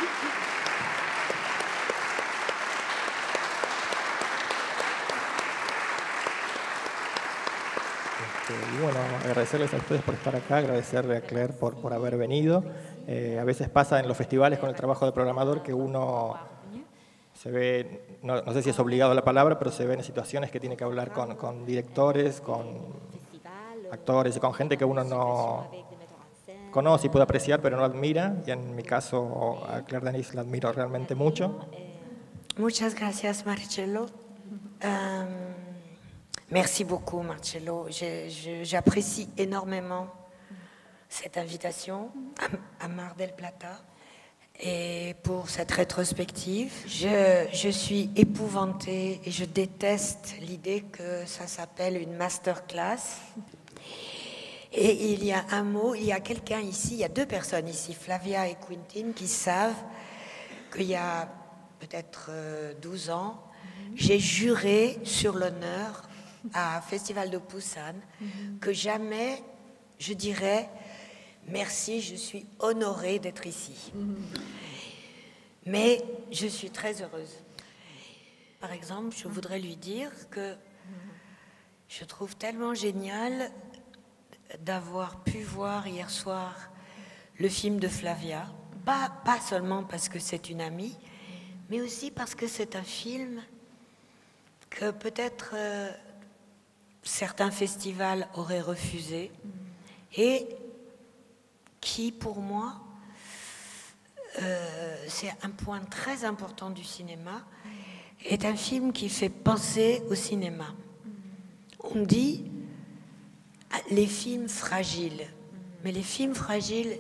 Y bueno, agradecerles a ustedes por estar acá, agradecerle a Claire por haber venido. A veces pasa en los festivales con el trabajo de programador que uno se ve, no sé si es obligado la palabra, pero se ve en situaciones que tiene que hablar con directores, con actores y con gente que uno no conoce y puede apreciar, pero no admira. Y en mi caso a Claire Denis la admiro realmente mucho. Muchas gracias, Marcello. Merci beaucoup, Marcello. J'apprécie énormément cette invitation à Mar del Plata et pour cette rétrospective. Je suis épouvantée et je déteste l'idée que ça s'appelle une masterclass. Et il y a un mot, il y a quelqu'un ici, il y a deux personnes ici, Flavia et Quentin, qui savent qu'il y a peut-être 12 ans, j'ai juré sur l'honneur à Festival de Busan que jamais je dirais merci, je suis honorée d'être ici. Mais je suis très heureuse. Par exemple, je voudrais lui dire que je trouve tellement génial d'avoir pu voir hier soir le film de Flavia, pas seulement parce que c'est une amie, mais aussi parce que c'est un film que peut-être certains festivals auraient refusé et qui, pour moi, c'est un point très important du cinéma, est un film qui fait penser au cinéma. On dit les films fragiles, mais les films fragiles,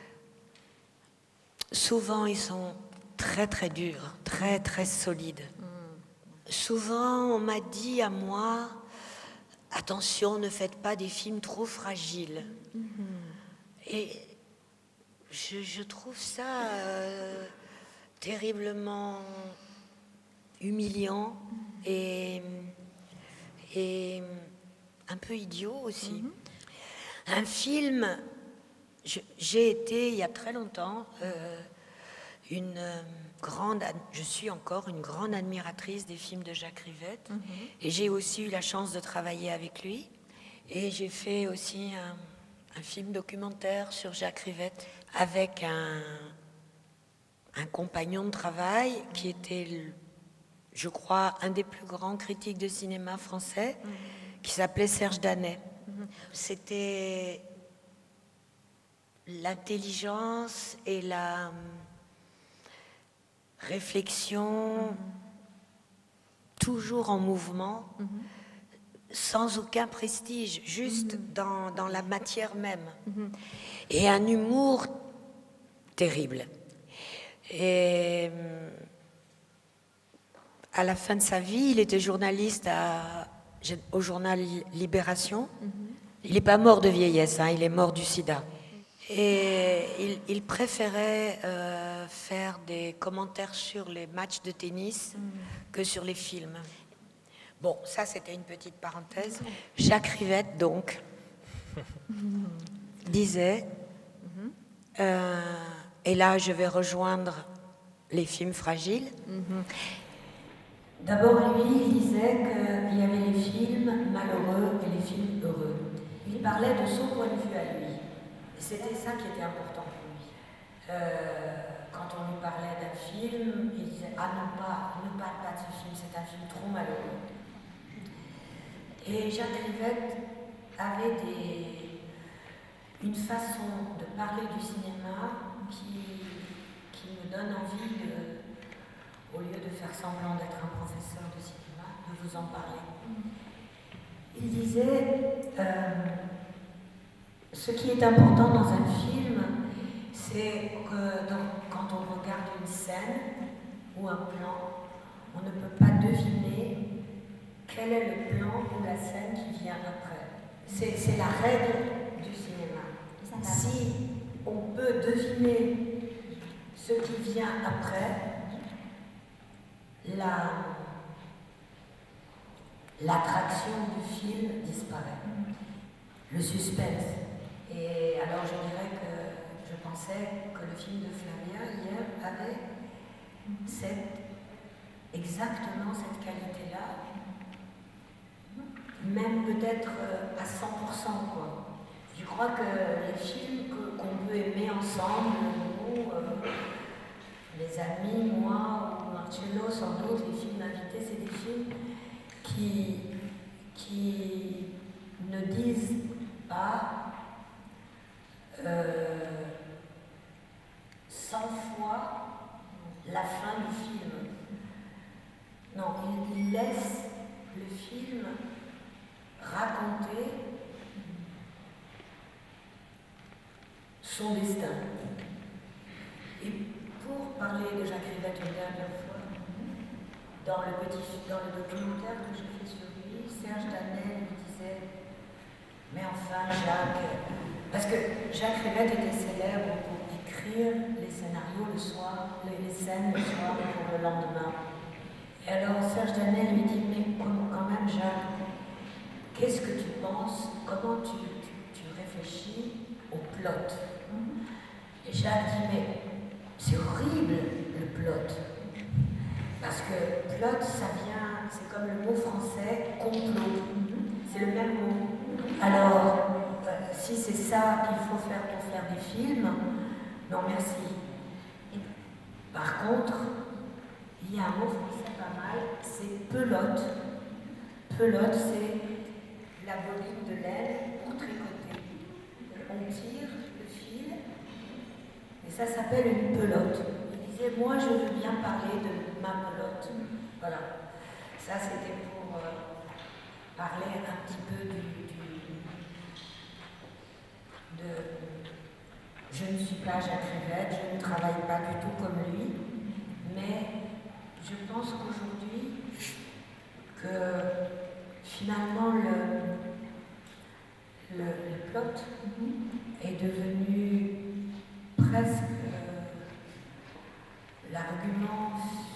souvent ils sont très très durs, très très solides. Souvent on m'a dit à moi, attention, ne faites pas des films trop fragiles. Et je trouve ça terriblement humiliant et un peu idiot aussi. Un film, j'ai été il y a très longtemps je suis encore une grande admiratrice des films de Jacques Rivette et j'ai aussi eu la chance de travailler avec lui et j'ai fait aussi un film documentaire sur Jacques Rivette avec un compagnon de travail qui était, je crois, un des plus grands critiques de cinéma français, qui s'appelait Serge Danet. C'était l'intelligence et la réflexion toujours en mouvement, sans aucun prestige, juste dans la matière même. Et un humour terrible. Et à la fin de sa vie, il était journaliste au journal Libération. Il n'est pas mort de vieillesse, hein, il est mort du sida. Et il préférait faire des commentaires sur les matchs de tennis que sur les films. Bon, ça c'était une petite parenthèse. Jacques Rivette, donc, disait, et là je vais rejoindre les films fragiles. D'abord, lui, il disait qu'il y avait les films malheureux et les films heureux. Il parlait de son point de vue à lui. Et c'était ça qui était important pour lui. Quand on lui parlait d'un film, il disait « Ah non, ne parle pas de ce film, c'est un film trop malheureux. » Et Jacques Rivette avait une façon de parler du cinéma qui me donne envie au lieu de faire semblant d'être un professeur de cinéma, de vous en parler. Il disait, ce qui est important dans un film, c'est que quand on regarde une scène ou un plan, on ne peut pas deviner quel est le plan ou la scène qui vient après. C'est la règle du cinéma. Si on peut deviner ce qui vient après, l'attraction du film disparaît, le suspense. Et alors je dirais que je pensais que le film de Flavia comédien hier avait exactement cette qualité-là, même peut-être à 100%, quoi. Je crois que les films qu'on peut aimer ensemble, nous, les amis, moi, ou Marcello, sans doute, les films invités, c'est des films qui ne disent pas 100 fois la fin du film. Non, il laisse le film raconter son destin. Et pour parler de Jacques Rivette une dernière fois, dans le documentaire que j'ai fait sur lui, Serge Danel lui disait « Mais enfin, Jacques... » Parce que Jacques Rivette était célèbre pour écrire les scénarios le soir, les scènes le soir pour le lendemain. Et alors Serge Danel lui dit « Mais quand même, Jacques, qu'est-ce que tu penses? Comment tu réfléchis au plot ?» Et Jacques dit « Mais c'est horrible le plot. Parce que plot, ça vient, c'est comme le mot français complot. C'est le même mot. Alors, si c'est ça qu'il faut faire pour faire des films, non merci. Et, par contre, il y a un mot français pas mal, c'est pelote. Pelote, c'est la bobine de laine pour tricoter. On tire le fil et ça s'appelle une pelote. Il disait, moi je veux bien parler de ma pelote. Voilà. Ça c'était pour parler un petit peu de je ne suis pas Jacques Rivette, je ne travaille pas du tout comme lui, mais je pense qu'aujourd'hui, que finalement le plot est devenu presque l'argument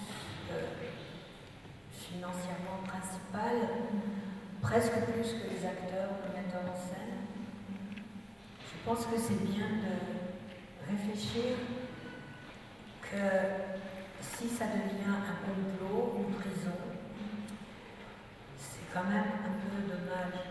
financièrement principal, presque plus que les acteurs, les metteurs en scène. Je pense que c'est bien de réfléchir que si ça devient un complot, une prison, c'est quand même un peu dommage.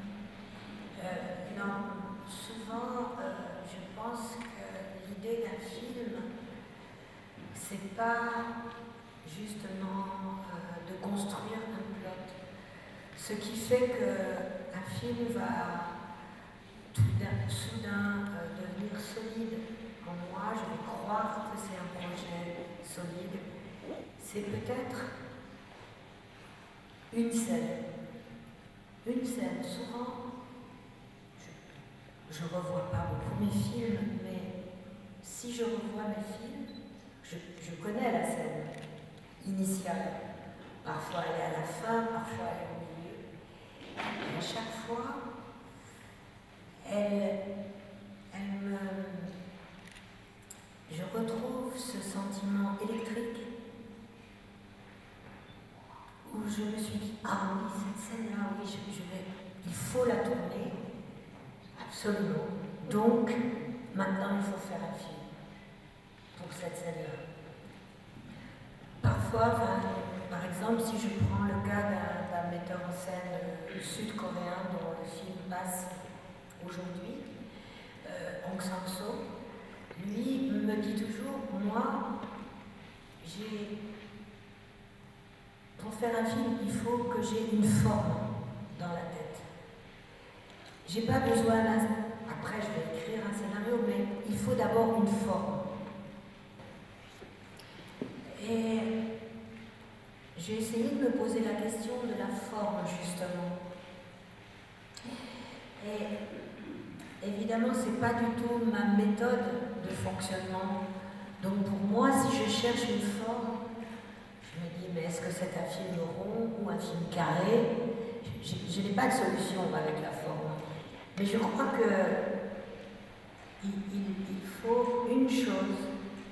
Non, souvent, je pense que l'idée d'un film, c'est pas justement de construire un plot. Ce qui fait qu'un film va soudain devenir solide en moi, je vais croire que c'est un projet solide, c'est peut-être une scène. Une scène, souvent, je ne revois pas mon premier film, mais si je revois mes films, je connais la scène initiale. Parfois elle est à la fin, parfois elle est au milieu. Et à chaque fois, je retrouve ce sentiment électrique où je me suis dit, ah oui, cette scène-là, oui, il faut la tourner, absolument. Donc, maintenant, il faut faire un film pour cette scène-là. Parfois, par exemple, si je prends le cas d'un metteur en scène sud-coréen dont le film passe aujourd'hui, Hong Sang-soo, lui me dit toujours, moi, pour faire un film, il faut que j'ai une forme dans la tête. J'ai pas besoin après je vais écrire un scénario, mais il faut d'abord une forme. Et j'ai essayé de me poser la question de la forme, justement. Et évidemment, ce n'est pas du tout ma méthode de fonctionnement. Donc pour moi, si je cherche une forme, je me dis, mais est-ce que c'est un film rond ou un film carré? Je n'ai pas de solution avec la forme. Mais je crois qu'il faut une chose,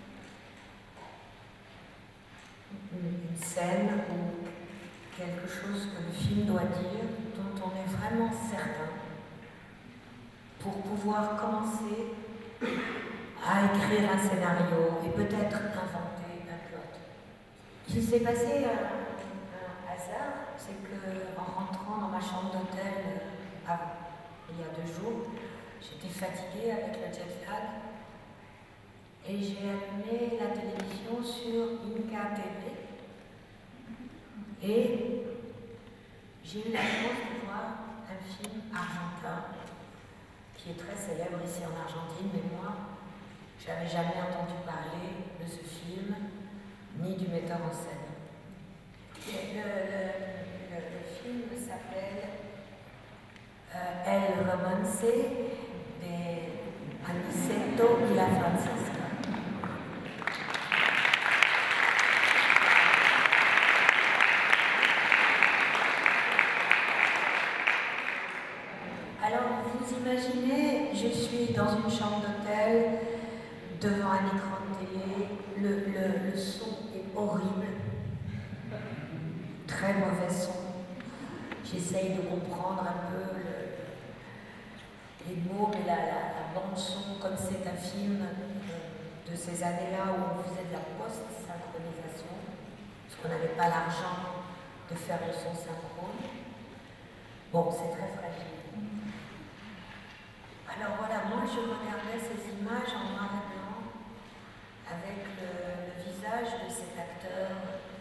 une scène ou quelque chose que le film doit dire, dont on est vraiment certain, pour pouvoir commencer à à écrire un scénario et peut-être inventer un plot. Il s'est passé un hasard, c'est qu'en rentrant dans ma chambre d'hôtel il y a 2 jours, j'étais fatiguée avec le jet lag et j'ai allumé la télévision sur Inca TV et j'ai eu la chance de voir un film argentin qui est très célèbre ici en Argentine, mais moi, je n'avais jamais entendu parler de ce film, ni du metteur en scène. Le film s'appelle El Romance de Aniceto y la Francesca. Alors, vous imaginez, je suis dans une chambre d'hôtel, devant un écran de télé, le son est horrible, très mauvais son. J'essaye de comprendre un peu les mots, mais la bande-son, comme c'est un film de ces années-là où on faisait de la post-synchronisation, parce qu'on n'avait pas l'argent de faire le son synchrone. Bon, c'est très fragile. Alors voilà, moi je regardais ces images en noir et blanc avec le visage de cet acteur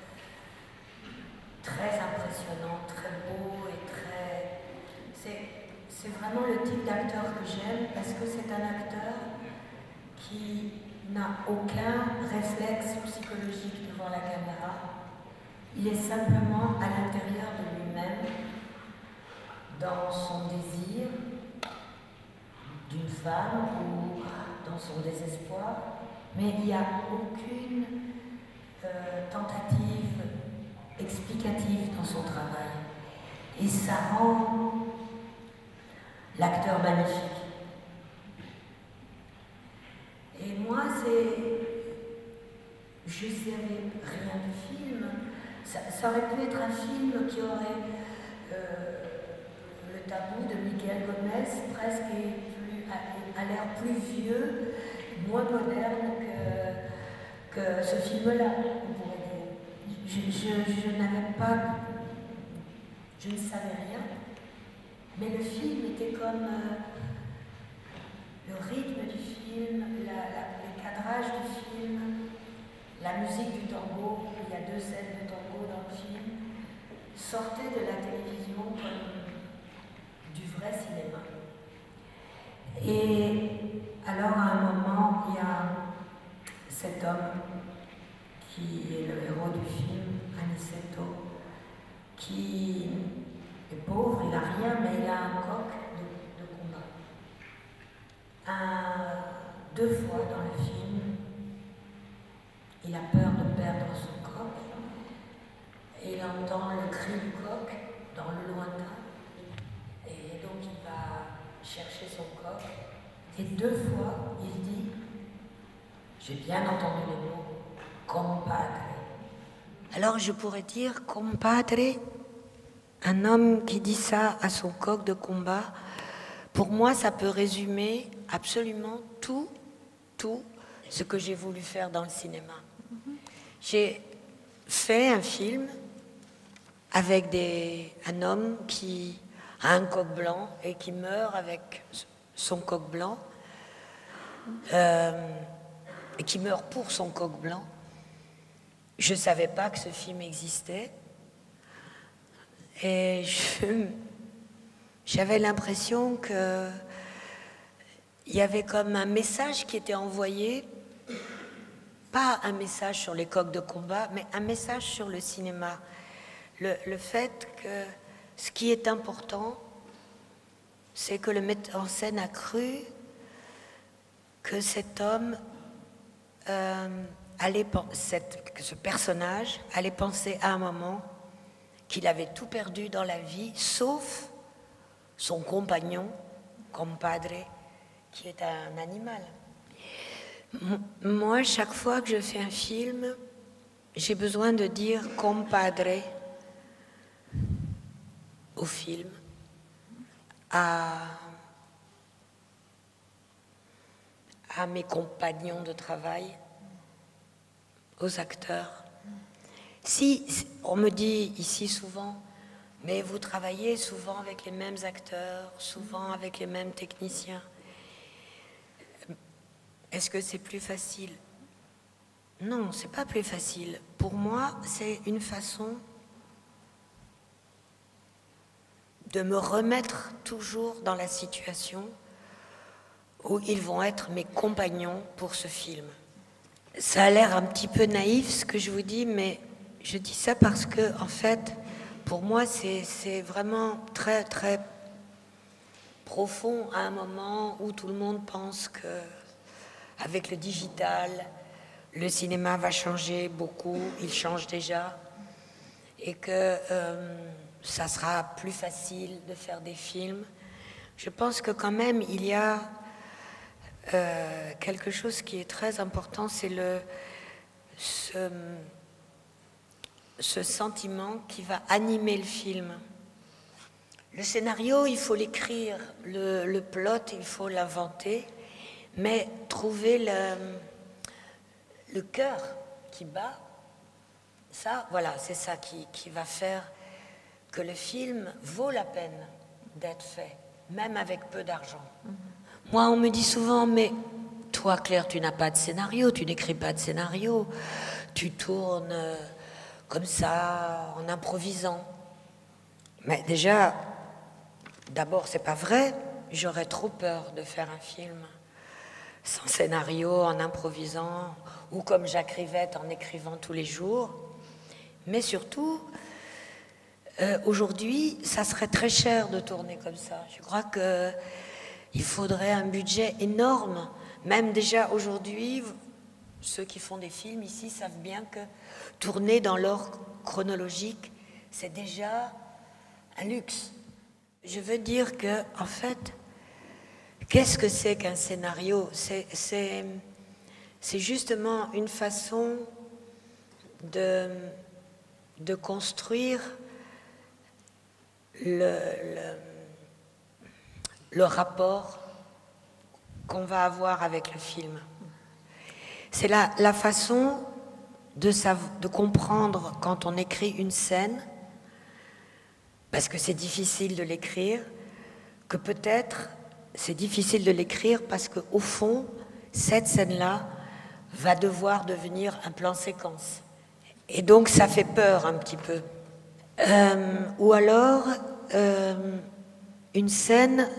très impressionnant, très beau et très... C'est vraiment le type d'acteur que j'aime parce que c'est un acteur qui n'a aucun réflexe psychologique devant la caméra. Il est simplement à l'intérieur de lui-même, dans son désir d'une femme ou dans son désespoir, mais il n'y a aucune tentative explicative dans son travail. Et ça rend l'acteur magnifique. Et moi, je ne savais rien du film. Ça aurait pu être un film qui aurait le tabou de Miguel Gomez, presque a l'air plus vieux, moins moderne que ce film-là, on pourrait dire. Je n'avais pas, je ne savais rien, mais le film était comme le rythme du film, le cadrage du film, la musique du tango, il y a 2 scènes de tango dans le film, sortait de la télévision comme du vrai cinéma. Et alors à un moment, il y a cet homme qui est le héros du film, Aniceto, qui est pauvre, il n'a rien, mais il a un coq de combat. 2 fois dans le film, il a peur de perdre son coq et il entend le cri du coq dans le lointain et donc il va chercher son coq et 2 fois il dit, j'ai bien entendu les mots, compadre. Alors je pourrais dire compadre, un homme qui dit ça à son coq de combat, pour moi ça peut résumer absolument tout ce que j'ai voulu faire dans le cinéma. J'ai fait un film avec un homme qui a un coq blanc et qui meurt avec son coq blanc, et qui meurt pour son coq blanc. Je ne savais pas que ce film existait et j'avais l'impression qu'il y avait comme un message qui était envoyé, pas un message sur les coqs de combat, mais un message sur le cinéma. Le fait que ce qui est important, c'est que le metteur en scène a cru que cet homme que ce personnage allait penser à un moment qu'il avait tout perdu dans la vie, sauf son compagnon, compadre, qui est un animal. Moi, chaque fois que je fais un film, j'ai besoin de dire compadre au film, à à mes compagnons de travail, aux acteurs. Si on me dit ici souvent, mais vous travaillez souvent avec les mêmes acteurs, souvent avec les mêmes techniciens, est-ce que c'est plus facile? Non, c'est pas plus facile. Pour moi, c'est une façon de me remettre toujours dans la situation où ils vont être mes compagnons pour ce film. Ça a l'air un petit peu naïf ce que je vous dis, mais je dis ça parce que, en fait, pour moi, c'est vraiment très, très profond à un moment où tout le monde pense que, avec le digital, le cinéma va changer beaucoup, il change déjà, et que ça sera plus facile de faire des films. Je pense que quand même, il y a quelque chose qui est très important, c'est ce sentiment qui va animer le film. Le scénario, il faut l'écrire, le plot, il faut l'inventer, mais trouver le cœur qui bat, ça, voilà, c'est ça qui va faire que le film vaut la peine d'être fait, même avec peu d'argent. Moi, on me dit souvent, mais toi, Claire, tu n'as pas de scénario, tu n'écris pas de scénario, tu tournes comme ça, en improvisant. Mais déjà, d'abord, c'est pas vrai, j'aurais trop peur de faire un film sans scénario, en improvisant, ou comme Jacques Rivette, en écrivant tous les jours. Mais surtout, aujourd'hui, ça serait très cher de tourner comme ça. Je crois qu'il faudrait un budget énorme. Même déjà aujourd'hui, ceux qui font des films ici savent bien que tourner dans l'ordre chronologique, c'est déjà un luxe. Je veux dire que, en fait, qu'est-ce que c'est qu'un scénario? C'est justement une façon de construire le rapport qu'on va avoir avec le film. C'est la façon de comprendre quand on écrit une scène, parce que c'est difficile de l'écrire, que peut-être c'est difficile de l'écrire parce qu'au fond, cette scène-là va devoir devenir un plan séquence. Et donc ça fait peur un petit peu. Ou alors, une scène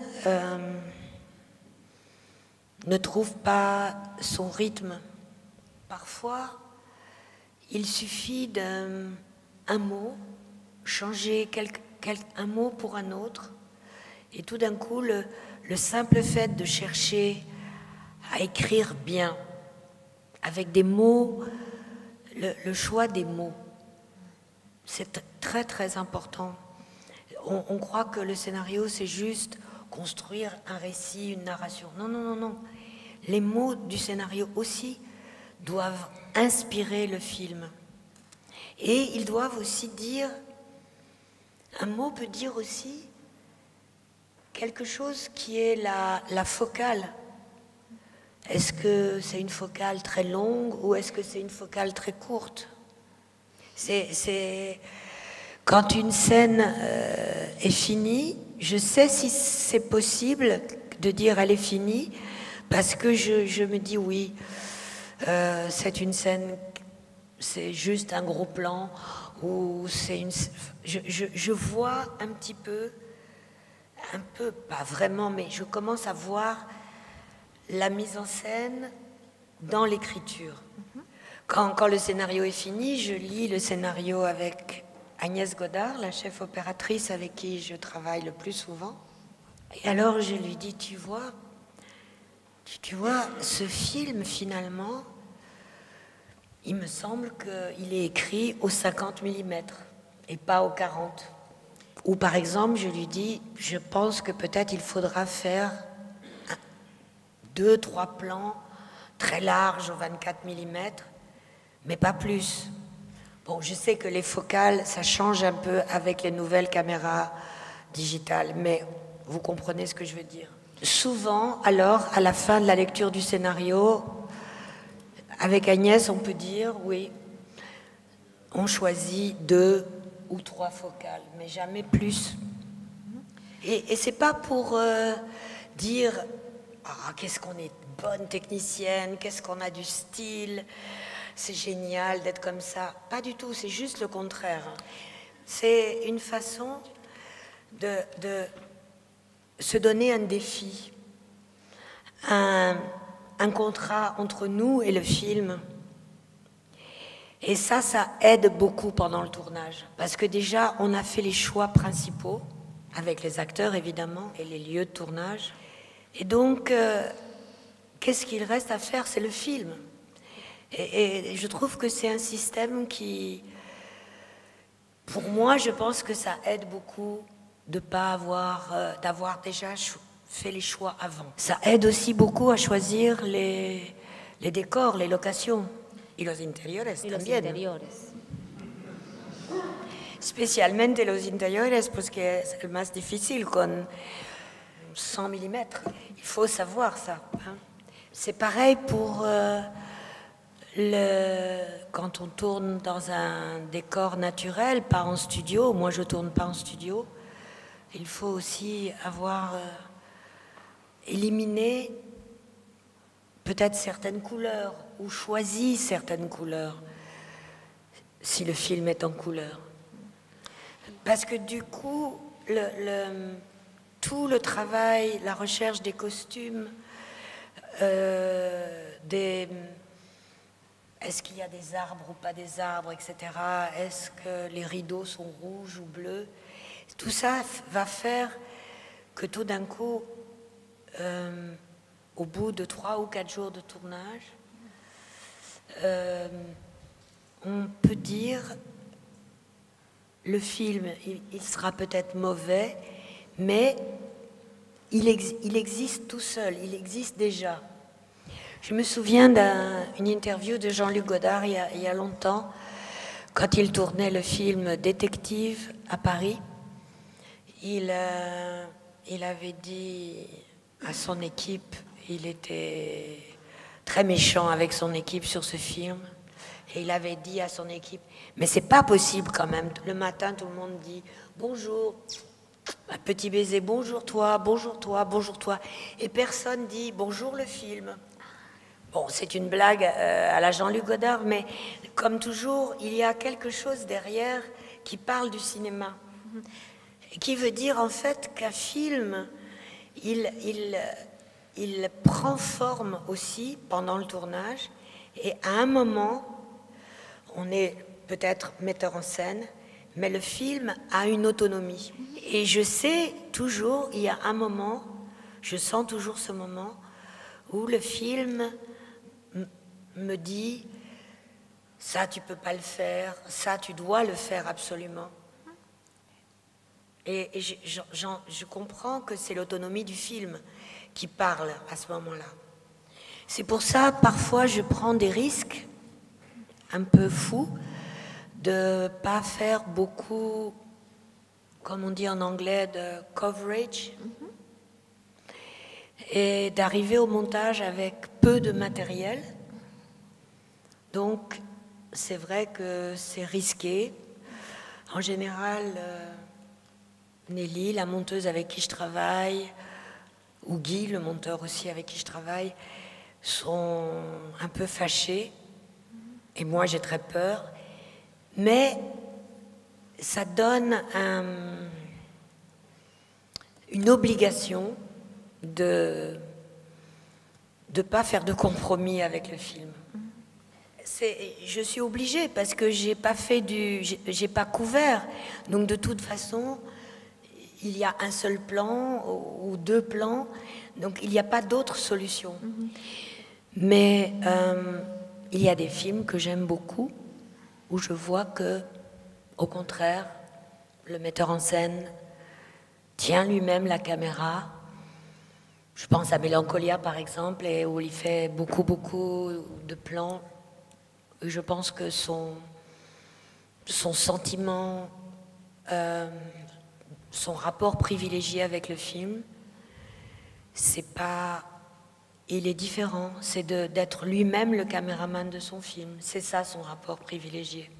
ne trouve pas son rythme. Parfois, il suffit d'un mot, changer un mot pour un autre, et tout d'un coup, le simple fait de chercher à écrire bien, avec des mots, le choix des mots, c'est très très important. On croit que le scénario, c'est juste construire un récit, une narration. Non, non, non, non. Les mots du scénario aussi doivent inspirer le film. Et ils doivent aussi dire, un mot peut dire aussi quelque chose qui est la focale. Est-ce que c'est une focale très longue ou est-ce que c'est une focale très courte? Quand une scène est finie, je sais si c'est possible de dire elle est finie, parce que je me dis oui, c'est une scène, c'est juste un gros plan, ou c'est une... Je vois un petit peu, pas vraiment, mais je commence à voir la mise en scène dans l'écriture. Quand le scénario est fini, je lis le scénario avec Agnès Godard, la chef opératrice avec qui je travaille le plus souvent. Et alors je lui dis, tu vois, ce film finalement, il me semble qu'il est écrit au 50 mm et pas au 40. Ou par exemple, je lui dis, je pense que peut-être il faudra faire 2-3 plans très larges au 24 mm, mais pas plus. Bon, je sais que les focales, ça change un peu avec les nouvelles caméras digitales, mais vous comprenez ce que je veux dire. souvent, alors, à la fin de la lecture du scénario, avec Agnès, on peut dire, oui, on choisit 2 ou 3 focales, mais jamais plus. Et c'est pas pour dire ah, qu'est-ce qu'on est bonne technicienne, qu'est-ce qu'on a du style, c'est génial d'être comme ça. Pas du tout, c'est juste le contraire. C'est une façon de se donner un défi, un contrat entre nous et le film. Et ça aide beaucoup pendant le tournage. Parce que déjà, on a fait les choix principaux, avec les acteurs évidemment, et les lieux de tournage. Et donc, qu'est-ce qu'il reste à faire? C'est le film. Et je trouve que c'est un système qui, pour moi, je pense que ça aide beaucoup de pas avoir, d'avoir déjà fait les choix avant. Ça aide aussi beaucoup à choisir les décors, les locations. Y los interiores también. Especialmente los interiores, pues que es el más difícil con 100 mm. Il faut savoir ça. Hein. C'est pareil pour quand on tourne dans un décor naturel, pas en studio. Moi, je tourne pas en studio. Il faut aussi avoir éliminé peut-être certaines couleurs ou choisi certaines couleurs si le film est en couleur. Parce que du coup, tout le travail, la recherche des costumes, est-ce qu'il y a des arbres ou pas des arbres, etc. Est-ce que les rideaux sont rouges ou bleus? Tout ça va faire que tout d'un coup, au bout de 3 ou 4 jours de tournage, on peut dire le film, il sera peut-être mauvais, mais il existe tout seul, il existe déjà. Je me souviens d'une interview de Jean-Luc Godard il y a longtemps, quand il tournait le film Détective à Paris. Il avait dit à son équipe, il était très méchant avec son équipe sur ce film, et il avait dit à son équipe, mais c'est pas possible quand même. Le matin, tout le monde dit bonjour, un petit baiser, bonjour toi, bonjour toi, bonjour toi, et personne dit bonjour le film. Bon, c'est une blague à la Jean-Luc Godard, mais comme toujours, il y a quelque chose derrière qui parle du cinéma, qui veut dire en fait qu'un film, il prend forme aussi pendant le tournage, et à un moment, on est peut-être metteur en scène, mais le film a une autonomie. Et je sais toujours, il y a un moment, je sens toujours ce moment, où le film me dit, ça tu peux pas le faire, ça tu dois le faire absolument. Et je comprends que c'est l'autonomie du film qui parle à ce moment-là. C'est pour ça, parfois, je prends des risques un peu fous de pas faire beaucoup, comme on dit en anglais, de coverage, et d'arriver au montage avec peu de matériel. Donc, c'est vrai que c'est risqué. En général, Nelly, la monteuse avec qui je travaille, ou Guy, le monteur aussi avec qui je travaille, sont un peu fâchés. Et moi, j'ai très peur. Mais ça donne une obligation de ne pas faire de compromis avec le film. Je suis obligée parce que j'ai pas couvert. Donc de toute façon, il y a un seul plan ou 2 plans, donc il n'y a pas d'autre solution. Mais il y a des films que j'aime beaucoup, où je vois que, au contraire, le metteur en scène tient lui-même la caméra. Je pense à Mélancolia, par exemple, et où il fait beaucoup de plans. Et je pense que son sentiment, son rapport privilégié avec le film, c'est pas... Il est différent, c'est d'être lui-même le caméraman de son film. C'est ça son rapport privilégié.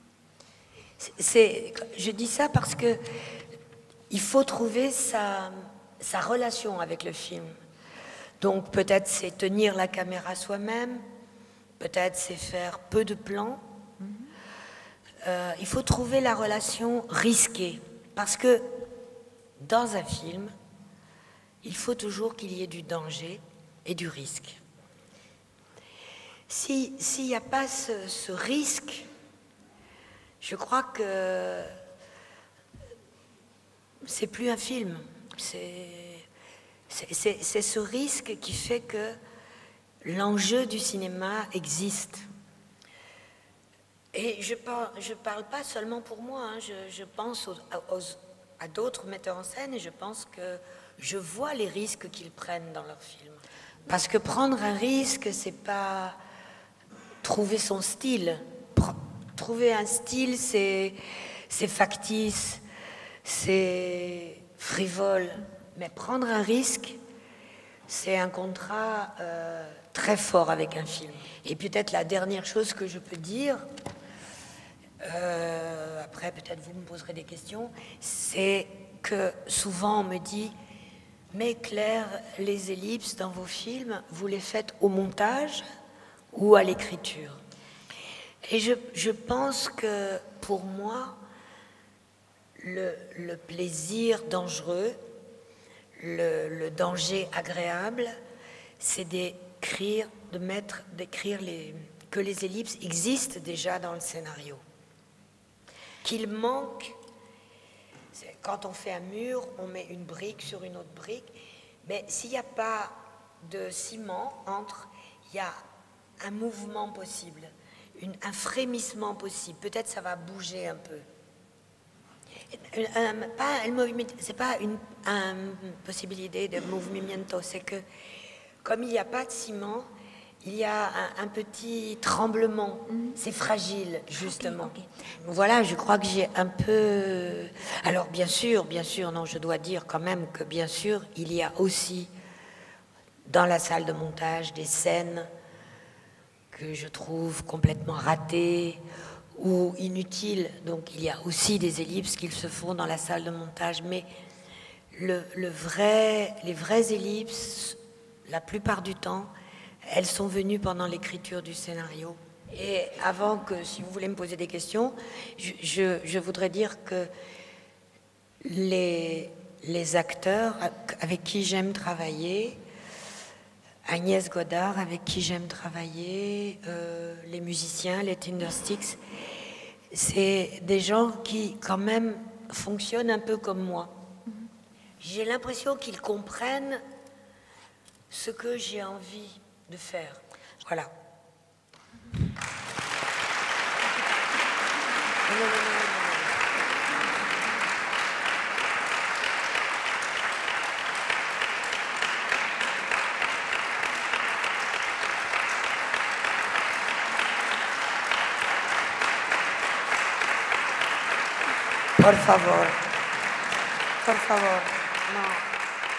Je dis ça parce que il faut trouver sa relation avec le film. Donc peut-être c'est tenir la caméra soi-même, peut-être c'est faire peu de plans. Il faut trouver la relation risquée, parce que dans un film, il faut toujours qu'il y ait du danger et du risque. S'il n'y a pas ce risque, je crois que c'est plus un film. C'est ce risque qui fait que l'enjeu du cinéma existe. Et je parle pas seulement pour moi, hein, je pense à d'autres metteurs en scène et je pense que je vois les risques qu'ils prennent dans leurs films. Parce que prendre un risque, c'est pas trouver son style. Trouver un style, c'est factice, c'est frivole. Mais prendre un risque, c'est un contrat très fort avec un film. Et peut-être la dernière chose que je peux dire, après peut-être vous me poserez des questions, c'est que souvent on me dit « Mais Claire, les ellipses dans vos films, vous les faites au montage ou à l'écriture ?» Et je pense que pour moi, le plaisir dangereux, le danger agréable, c'est d'écrire que les ellipses existent déjà dans le scénario. Qu'il manque, quand on fait un mur, on met une brique sur une autre brique, mais s'il n'y a pas de ciment entre, il y a un mouvement possible, un frémissement possible, peut-être ça va bouger un peu. C'est pas une possibilité de movimiento, c'est que comme il n'y a pas de ciment, il y a un petit tremblement. C'est fragile, justement. Okay. Voilà, je crois que j'ai un peu... Alors, bien sûr, non, je dois dire quand même que, bien sûr, il y a aussi, dans la salle de montage, des scènes que je trouve complètement ratées ou inutiles. Donc, il y a aussi des ellipses qui se font dans la salle de montage. Mais les vraies ellipses, la plupart du temps, elles sont venues pendant l'écriture du scénario. Et avant que, si vous voulez me poser des questions, je voudrais dire que les acteurs avec qui j'aime travailler, Agnès Godard avec qui j'aime travailler, les musiciens, les Tindersticks, c'est des gens qui quand même fonctionnent un peu comme moi. J'ai l'impression qu'ils comprennent ce que j'ai envie de faire. Voilà. Por favor. Por favor. No.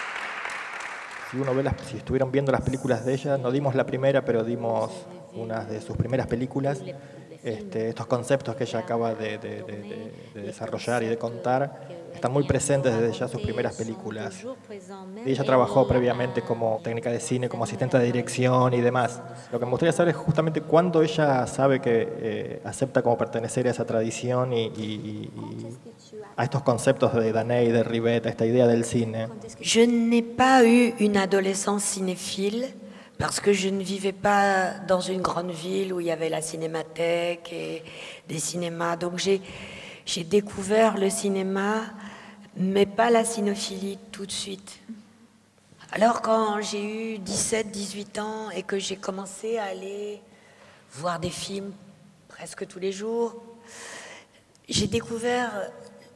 Si estuvieron viendo las películas de ella, no dimos la primera, pero dimos una de sus primeras películas. Estos conceptos que ella acaba de desarrollar y de contar están muy presentes desde ya sus primeras películas. Ella trabajó previamente como técnica de cine, como asistente de dirección y demás. Lo que me gustaría saber es justamente cuándo ella sabe que acepta como pertenecer a esa tradición y a estos conceptos de Daney, de Rivette, a esta idea del cine. Je n'ai pas eu une adolescence cinéphile parce que je ne vivais pas dans une grande ville où il y avait la cinémathèque et des cinémas. Donc j'ai découvert le cinéma, mais pas la cinéphilie tout de suite. Alors quand j'ai eu 17-18 ans et que j'ai commencé à aller voir des films presque tous les jours, j'ai découvert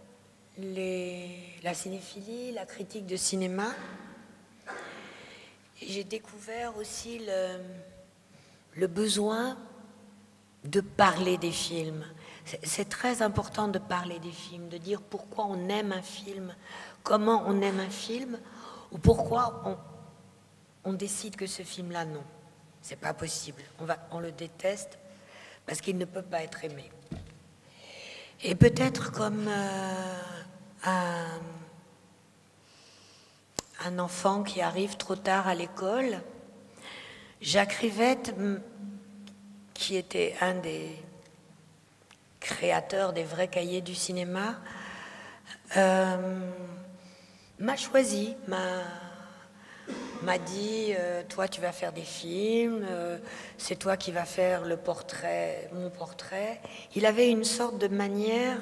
la cinéphilie, la critique de cinéma. J'ai découvert aussi le besoin de parler des films. C'est très important de parler des films, de dire pourquoi on aime un film, comment on aime un film, ou pourquoi on décide que ce film-là, non, c'est pas possible. On le déteste parce qu'il ne peut pas être aimé. Et peut-être comme un enfant qui arrive trop tard à l'école, Jacques Rivette, qui était un des créateurs des vrais cahiers du cinéma, m'a choisi, m'a dit toi tu vas faire des films, c'est toi qui vas faire le portrait, mon portrait. Il avait une sorte de manière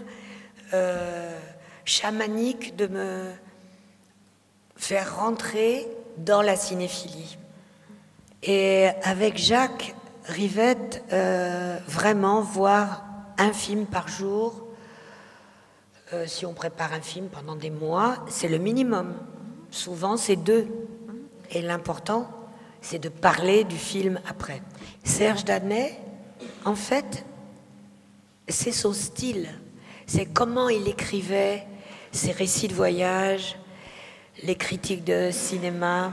chamanique de me faire rentrer dans la cinéphilie. Et avec Jacques Rivette, vraiment voir un film par jour, si on prépare un film pendant des mois, c'est le minimum. Souvent, c'est 2. Et l'important, c'est de parler du film après. Serge Danet, en fait, c'est son style. C'est comment il écrivait ses récits de voyage, les critiques de cinéma.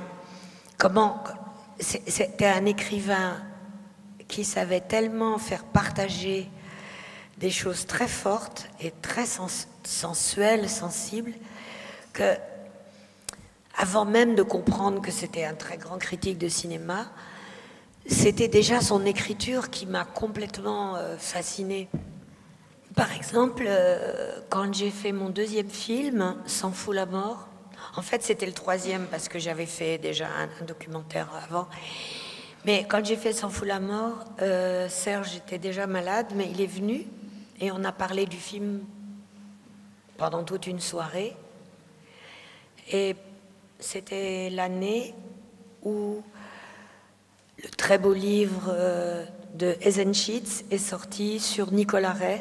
C'était un écrivain qui savait tellement faire partager des choses très fortes et très sensuelles, sensibles, que avant même de comprendre que c'était un très grand critique de cinéma, c'était déjà son écriture qui m'a complètement fascinée. Par exemple, quand j'ai fait mon 2e film, S'en fout la mort, en fait c'était le 3e parce que j'avais fait déjà un documentaire avant, mais quand j'ai fait S'en fout la mort, Serge était déjà malade, mais il est venu et on a parlé du film pendant toute une soirée. Et c'était l'année où le très beau livre de Eisenschitz est sorti sur Nicolas Ray.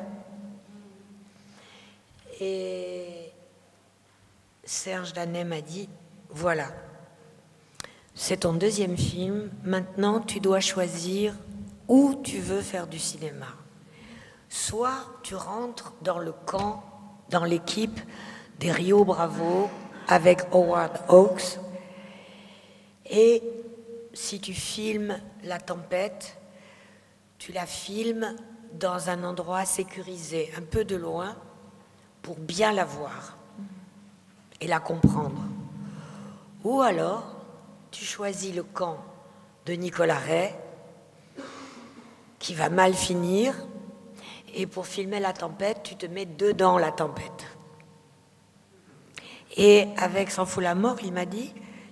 Et Serge Danet m'a dit, voilà, c'est ton 2e film, maintenant tu dois choisir où tu veux faire du cinéma. Soit tu rentres dans le camp, dans l'équipe des Rio Bravo, avec Howard Hawks, et si tu filmes la tempête, tu la filmes dans un endroit sécurisé, un peu de loin, pour bien la voir et la comprendre. Ou alors, tu choisis le camp de Nicolas Ray, qui va mal finir, et pour filmer la tempête, tu te mets dedans la tempête. Et avec S'en fout la mort, il m'a dit,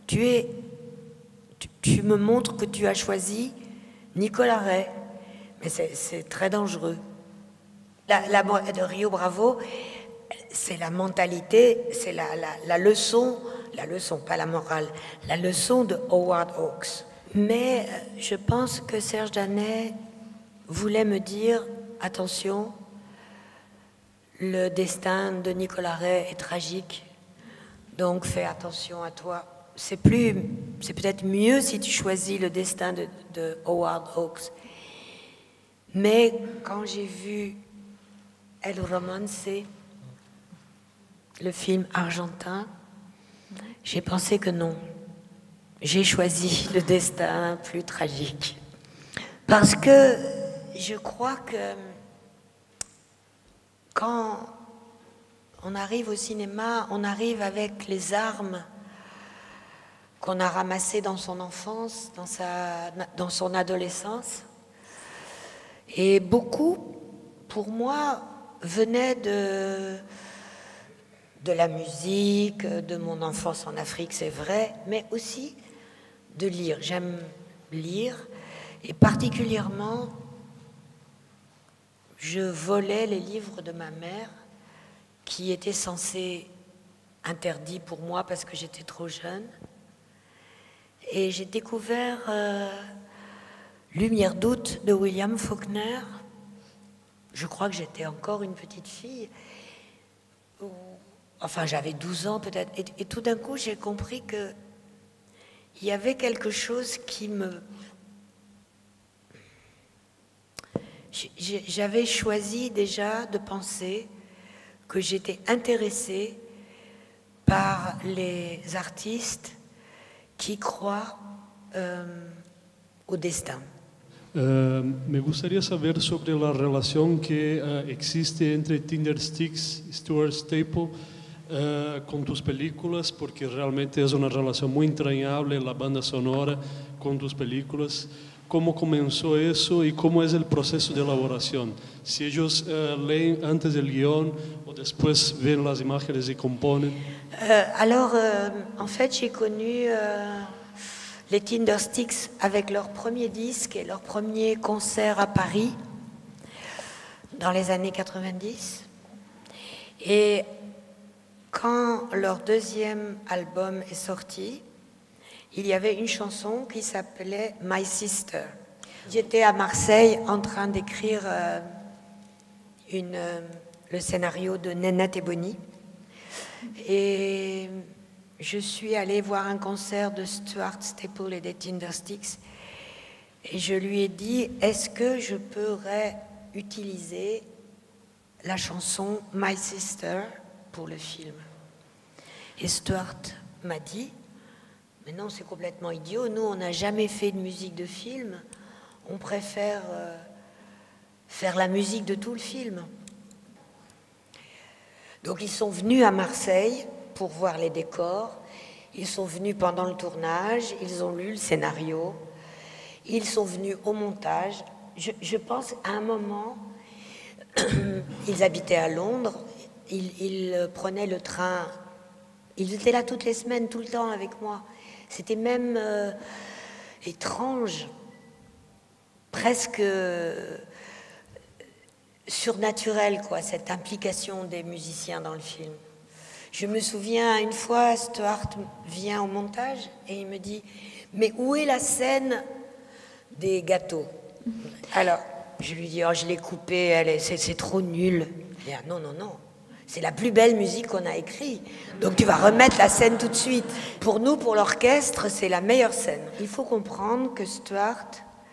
tu me montres que tu as choisi Nicolas Ray. Mais c'est très dangereux. La de Rio Bravo, c'est la mentalité, c'est la leçon, pas la morale, la leçon de Howard Hawks. Mais je pense que Serge Danet voulait me dire, attention, le destin de Nicolas Ray est tragique. Donc fais attention à toi. C'est peut-être mieux si tu choisis le destin de Howard Hawks. Mais quand j'ai vu El Romance, le film argentin, j'ai pensé que non. J'ai choisi le destin plus tragique. Parce que je crois que quand on arrive au cinéma, on arrive avec les armes qu'on a ramassées dans son enfance, dans son adolescence. Et beaucoup, pour moi, venaient de la musique, de mon enfance en Afrique, c'est vrai, mais aussi de lire. J'aime lire, et particulièrement, je volais les livres de ma mère, qui était censé interdit pour moi parce que j'étais trop jeune. Et j'ai découvert Lumière d'août de William Faulkner. Je crois que j'étais encore une petite fille. Enfin, j'avais 12 ans peut-être. Et tout d'un coup, j'ai compris qu'il y avait quelque chose qui me... J'avais choisi déjà de penser que j'étais intéressée par les artistes qui croient au destin. Me gustaría saber sobre la relación que existe entre Tindersticks y Stuart Staple con tus películas, porque realmente es una relación muy entrañable la banda sonora con tus películas. ¿Cómo comenzó eso y cómo es el proceso de elaboración? Si ellos leen antes el guión o después ven las imágenes y componen. En fait, j'ai connu les Tindersticks avec leur premier disque et leur premier concert à Paris dans les années 90. Et quand leur deuxième album est sorti, il y avait une chanson qui s'appelait My Sister. J'étais à Marseille en train d'écrire le scénario de Nénette et Bonnie. Et je suis allée voir un concert de Stuart Staple et des Tindersticks. Et je lui ai dit, est-ce que je pourrais utiliser la chanson My Sister pour le film? Et Stuart m'a dit, mais non, c'est complètement idiot. Nous, on n'a jamais fait de musique de film. On préfère faire la musique de tout le film. Donc, ils sont venus à Marseille pour voir les décors. Ils sont venus pendant le tournage. Ils ont lu le scénario. Ils sont venus au montage. Je pense à un moment, ils habitaient à Londres. Ils prenaient le train. Ils étaient là toutes les semaines, tout le temps avec moi. C'était même étrange, presque surnaturel, quoi, cette implication des musiciens dans le film. Je me souviens, une fois, Stuart vient au montage et il me dit « Mais où est la scène des gâteaux ?» Alors, je lui dis « Oh, je l'ai coupée, c'est trop nul. » Il dit « Non, non, non. C'est la plus belle musique qu'on a écrite. Donc tu vas remettre la scène tout de suite. » Pour nous, pour l'orchestre, c'est la meilleure scène. Il faut comprendre que Stuart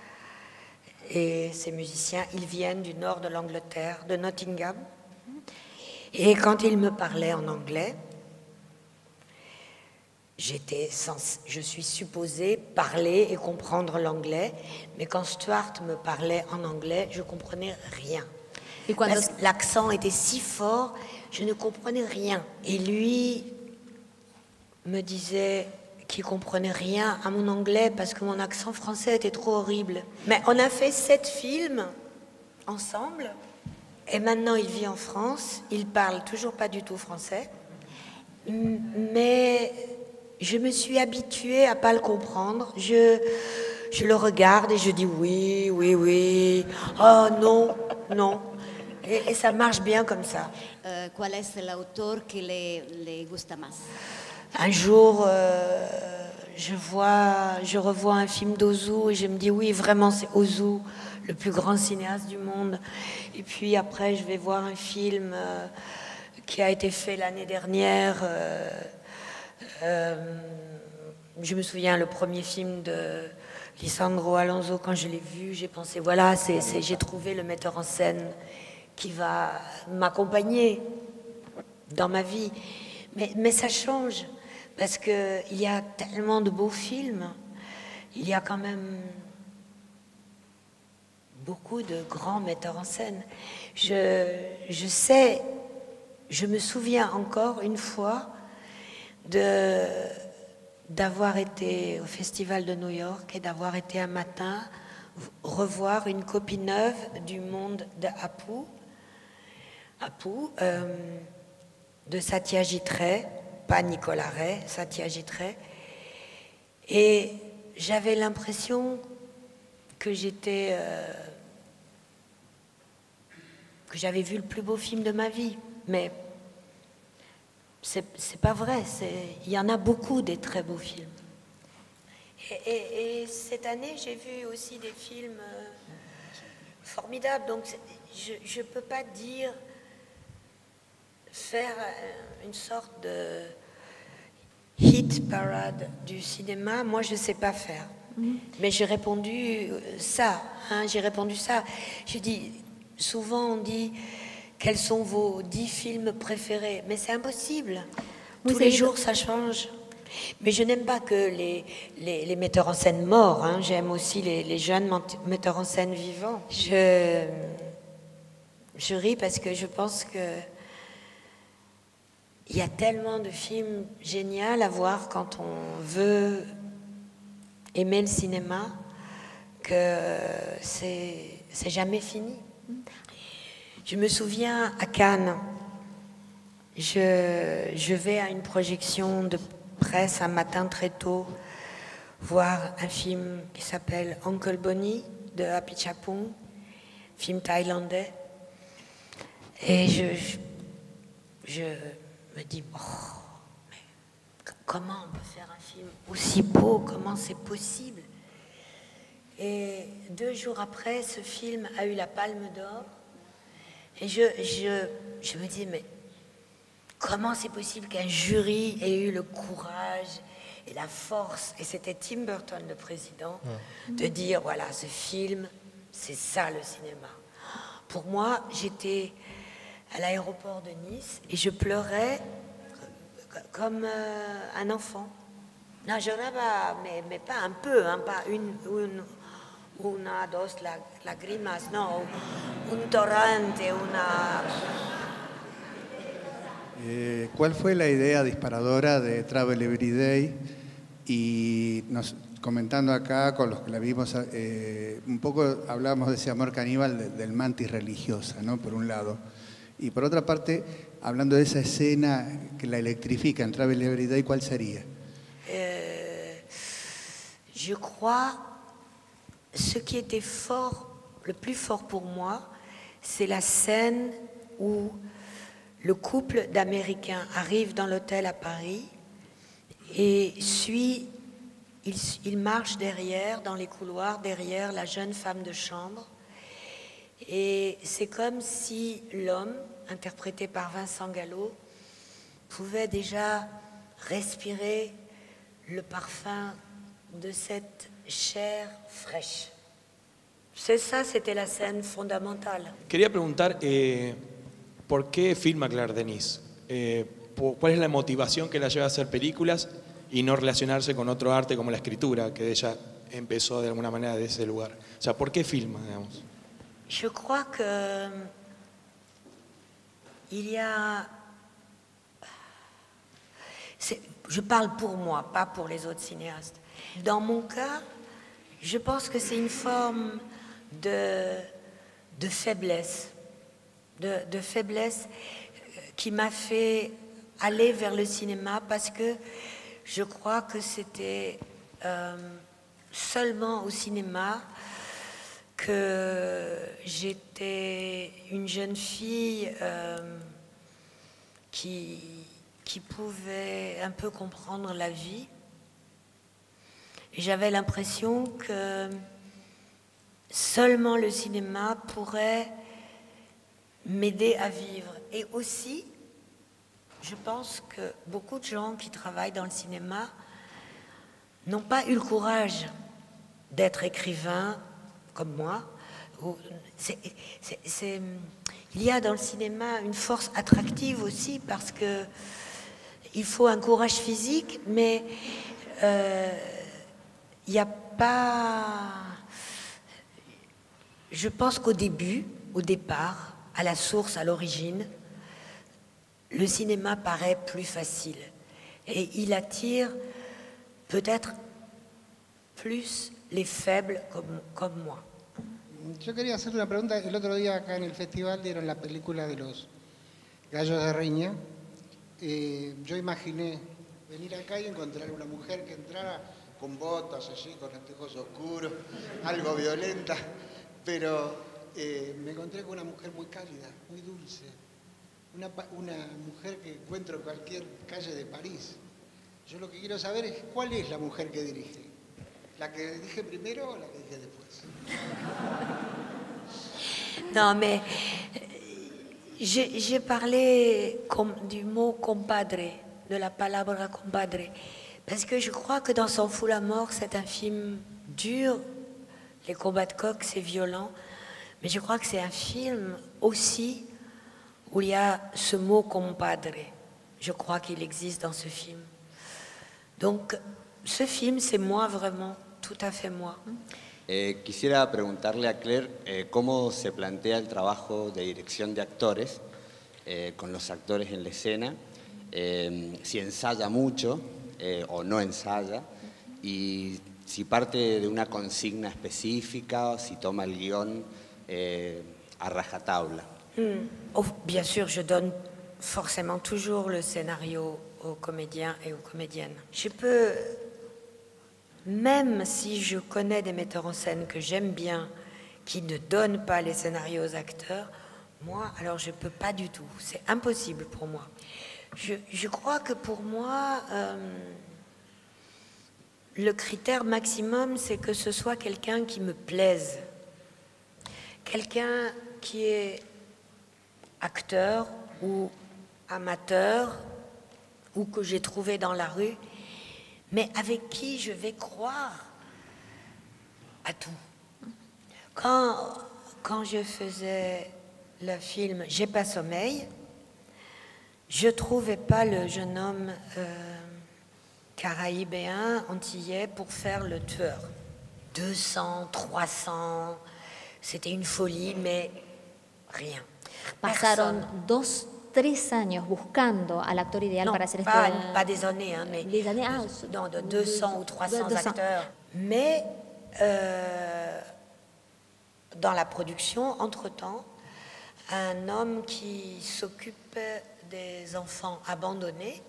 et ses musiciens, ils viennent du nord de l'Angleterre, de Nottingham. Et quand ils me parlaient en anglais, je suis supposée parler et comprendre l'anglais. Mais quand Stuart me parlait en anglais, je ne comprenais rien. Parce que l'accent était si fort, je ne comprenais rien. Et lui me disait qu'il ne comprenait rien à mon anglais parce que mon accent français était trop horrible. Mais on a fait 7 films ensemble. Et maintenant, il vit en France. Il parle toujours pas du tout français. Mais je me suis habituée à pas le comprendre. Je le regarde et je dis oui, oui, oui. Oh non, non. Et ça marche bien comme ça. ¿Cuál es el autor que le gusta más? Un jour, je revois un film d'Ozu et je me dis oui, vraiment c'est Ozu, le plus grand cinéaste du monde. Et puis après, je vais voir un film qui a été fait l'année dernière. Je me souviens, le premier film de Lisandro Alonso, quand je l'ai vu, j'ai pensé voilà, j'ai trouvé le metteur en scène qui va m'accompagner dans ma vie. Mais ça change, parce qu'il y a tellement de beaux films, il y a quand même beaucoup de grands metteurs en scène. Je sais, je me souviens encore une fois d'avoir été au Festival de New York et d'avoir été un matin revoir une copie neuve du Monde de Apu, de Satyajit Ray, pas Nicolas Ray, Satyajit Ray. Et j'avais l'impression que j'avais vu le plus beau film de ma vie. Mais c'est pas vrai, il y en a beaucoup des très beaux films. Et cette année, j'ai vu aussi des films formidables. Donc je peux pas dire faire une sorte de hit parade du cinéma. Moi, je sais pas faire. Mais j'ai répondu ça. J'ai répondu ça. Je dis, souvent on dit, quels sont vos 10 films préférés? Mais c'est impossible. Tous les jours, ça change. Mais je n'aime pas que les metteurs en scène morts, hein. J'aime aussi les jeunes metteurs en scène vivants. Je ris parce que je pense que il y a tellement de films géniaux à voir quand on veut aimer le cinéma que c'est jamais fini. Je me souviens à Cannes, je vais à une projection de presse un matin très tôt voir un film qui s'appelle Uncle Bonnie de Apichatpong, film thaïlandais. Et je me dis, oh, mais comment on peut faire un film aussi beau? Comment c'est possible? Et 2 jours après, ce film a eu la Palme d'Or. Et je me dis, mais comment c'est possible qu'un jury ait eu le courage et la force, et c'était Tim Burton le président, de dire, voilà, ce film, c'est ça le cinéma. Pour moi, j'étais à l'aéroport de Nice et je pleurais comme un enfant. Non, je rêve, mais pas un peu, hein, pas una, dos lagrimas, no, un torrente, una... ¿Cuál fue la idea disparadora de Travel Every Day? Y comentando acá con los que la vimos, un poco hablábamos de ese amor caníbal del mantis religiosa, ¿no? Por un lado. Y por otra parte, hablando de esa escena que la electrifica en Travel Every Day, ¿cuál sería? Je crois, ce qui était fort, le plus fort pour moi, c'est la scène où le couple d'Américains arrive dans l'hôtel à Paris et il marche derrière, dans les couloirs, derrière la jeune femme de chambre. Et c'est comme si l'homme, interprété par Vincent Gallo, pouvait déjà respirer le parfum de cette chair fraîche. C'est ça, c'était la scène fondamentale. Quería preguntar, ¿por qué filma Claire Denis? ¿Cuál es la motivación que la lleva a hacer películas y no relacionarse con otro arte como la escritura, que ella empezó de alguna manera de ese lugar? O sea, ¿por qué filma, digamos? Je crois que il y a... Je parle pour moi, pas pour les autres cinéastes. Dans mon cas, je pense que c'est une forme de faiblesse, de faiblesse qui m'a fait aller vers le cinéma parce que je crois que c'était seulement au cinéma que j'étais une jeune fille qui pouvait un peu comprendre la vie. Et j'avais l'impression que seulement le cinéma pourrait m'aider à vivre. Et aussi, je pense que beaucoup de gens qui travaillent dans le cinéma n'ont pas eu le courage d'être écrivains comme moi. Il y a dans le cinéma une force attractive aussi parce que il faut un courage physique, mais il n'y a pas... Je pense qu'au début, au départ, à la source, à l'origine, le cinéma paraît plus facile. Et il attire peut-être plus les faibles comme moi. Yo quería hacer una pregunta. El otro día acá en el festival dieron la película de los gallos de riña. Yo imaginé venir acá y encontrar una mujer que entrara con botas así, con anteojos oscuros, algo violenta, pero me encontré con una mujer muy cálida, muy dulce, una mujer que encuentro en cualquier calle de París. Yo lo que quiero saber es cuál es la mujer que dirige. ¿La que dije primero o la que dije después? Non, mais j'ai parlé du mot compadre, de la palabra compadre, parce que je crois que dans S'en fout la mort, c'est un film dur, les combats de coq, c'est violent, mais je crois que c'est un film aussi où il y a ce mot compadre. Je crois qu'il existe dans ce film. Donc, ce film, c'est moi vraiment, tout à fait moi. Quisiera preguntarle a Claire cómo se plantea el trabajo de dirección de actores con los actores en la escena, si ensaya mucho o no ensaya, y si parte de una consigna específica o si toma el guión a rajatabla. Oh, bien sûr, je donne forcément toujours le scénario aux comédiens et aux comédiennes. Je peux, même si je connais des metteurs en scène que j'aime bien, qui ne donnent pas les scénarios aux acteurs, moi, alors je ne peux pas du tout. C'est impossible pour moi. Je crois que pour moi, le critère maximum, c'est que ce soit quelqu'un qui me plaise. Quelqu'un qui est acteur ou amateur, ou que j'ai trouvé dans la rue, mais avec qui je vais croire à tout. Quand je faisais le film J'ai pas sommeil, je trouvais pas le jeune homme caraïbéen, antillais, pour faire le tueur. 200, 300, c'était une folie, mais rien. Pasaron 2-3 años buscando al actor ideal Non, para hacer pas des années, hein, mais des années, non, de 200 ou 300 200. acteurs. Mais dans la production, entre-temps, un homme qui s'occupe des enfants abandonnés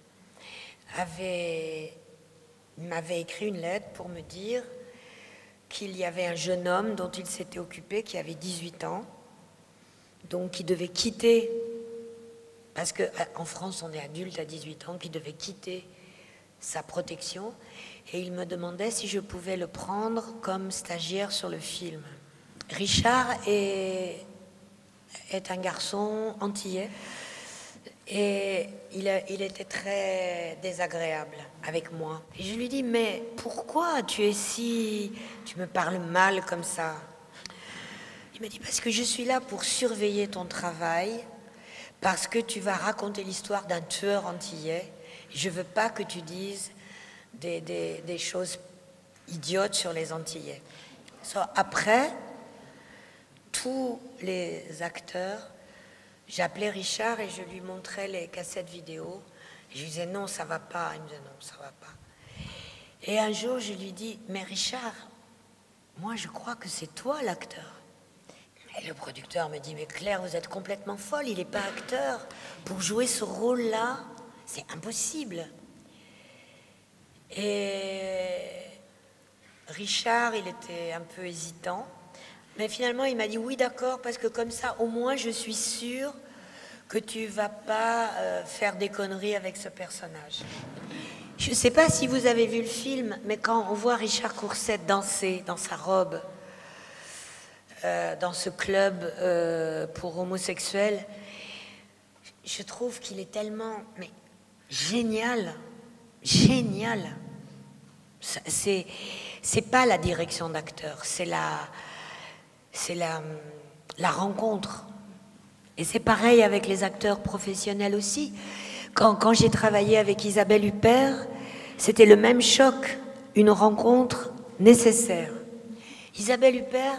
m'avait écrit une lettre pour me dire qu'il y avait un jeune homme dont il s'était occupé, qui avait 18 ans, donc qui devait quitter, parce qu'en France on est adulte à 18 ans, qui devait quitter sa protection, et il me demandait si je pouvais le prendre comme stagiaire sur le film. Richard est un garçon antillais, et il était très désagréable avec moi. Et je lui dis, mais pourquoi tu me parles mal comme ça? Il m'a dit, parce que je suis là pour surveiller ton travail, parce que tu vas raconter l'histoire d'un tueur antillais. Je ne veux pas que tu dises des choses idiotes sur les Antillais. Après, tous les acteurs, j'appelais Richard et je lui montrais les cassettes vidéo. Et je lui disais, non, ça ne va pas. Il me disait, non, ça ne va pas. Et un jour, je lui dis, mais Richard, moi, je crois que c'est toi l'acteur. Et le producteur me dit, mais Claire, vous êtes complètement folle, il n'est pas acteur. Pour jouer ce rôle-là, c'est impossible. Et Richard, il était un peu hésitant. Mais finalement, il m'a dit, oui, d'accord, parce que comme ça, au moins, je suis sûre que tu ne vas pas faire des conneries avec ce personnage. Je ne sais pas si vous avez vu le film, mais quand on voit Richard Courcet danser dans sa robe, dans ce club pour homosexuels, je trouve qu'il est tellement génial, génial. C'est pas la direction d'acteur, c'est la rencontre. Et c'est pareil avec les acteurs professionnels aussi. Quand j'ai travaillé avec Isabelle Huppert, c'était le même choc, une rencontre nécessaire. Isabelle Huppert,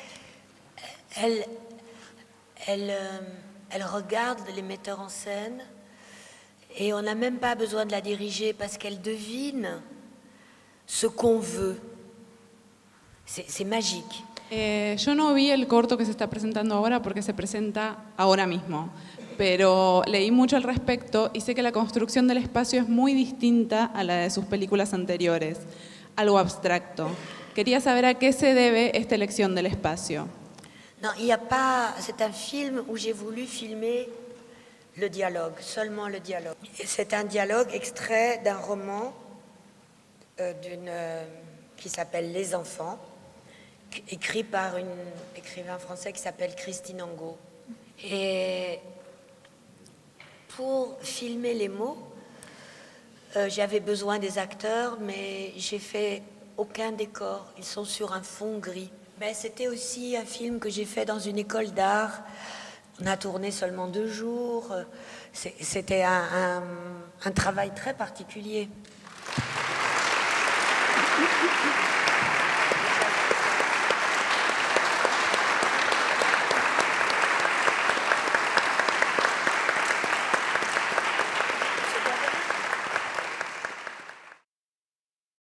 elle regarde les metteurs en scène et on n'a même pas besoin de la diriger parce qu'elle devine ce qu'on veut. C'est magique. Yo no vi el corto que se está presentando ahora porque se presenta ahora mismo, pero leí mucho al respecto y sé que la construcción del espacio es muy distinta a la de sus películas anteriores, algo abstracto. Quería saber a qué se debe esta elección del espacio. Non, il n'y a pas... C'est un film où j'ai voulu filmer le dialogue, seulement le dialogue. C'est un dialogue extrait d'un roman qui s'appelle Les Enfants, écrit par une écrivain français qui s'appelle Christine Angot. Et pour filmer les mots, j'avais besoin des acteurs, mais j'ai fait aucun décor. Ils sont sur un fond gris. Mais c'était aussi un film que j'ai fait dans une école d'art. On a tourné seulement 2 jours. C'était un travail très particulier.